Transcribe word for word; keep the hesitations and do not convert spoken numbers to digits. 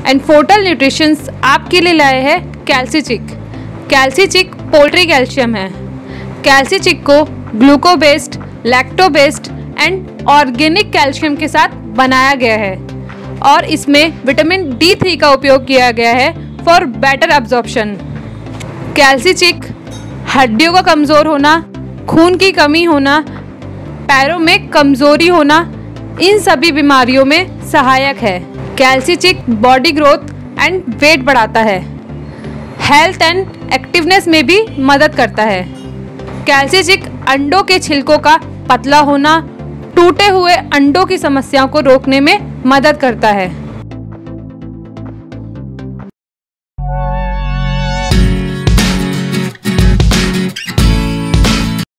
And Portal nutritions आपके लिए लाए हैं कैल्सीचिक। कैल्सीचिक पोल्ट्री कैल्शियम है। कैल्सीचिक को gluco based, lacto based and organic calcium के साथ बनाया गया है और इसमें विटामिन डी थ्री का उपयोग किया गया है फॉर बेटर अब्जॉर्प्शन। कैल्सीचिक हड्डियों का कमज़ोर होना, खून की कमी होना, पैरों में कमज़ोरी होना, इन सभी बीमारियों में सहायक है। कैल्सीचिक बॉडी ग्रोथ एंड वेट बढ़ाता है। हेल्थ एंड एक्टिवनेस में भी मदद करता है। कैल्सीचिक अंडों के छिलकों का पतला होना, टूटे हुए अंडों की समस्याओं को रोकने में मदद करता है।